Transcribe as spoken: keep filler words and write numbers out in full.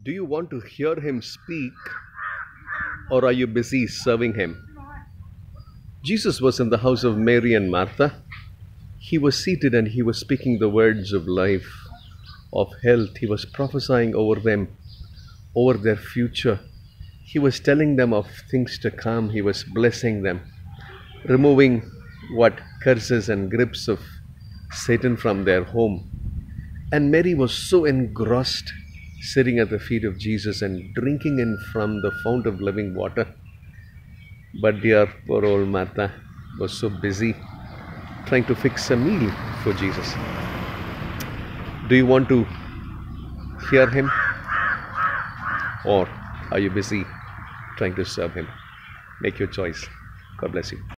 Do you want to hear him speak, or are you busy serving him? Jesus was in the house of Mary and Martha. He was seated and he was speaking the words of life, of health. He was prophesying over them, over their future. He was telling them of things to come. He was blessing them, removing what curses and grips of Satan from their home. And Mary was so engrossed, sitting at the feet of Jesus and drinking in from the fount of living water. But dear poor old Martha was so busy trying to fix a meal for Jesus. Do you want to hear him, or are you busy trying to serve him? Make your choice. God bless you.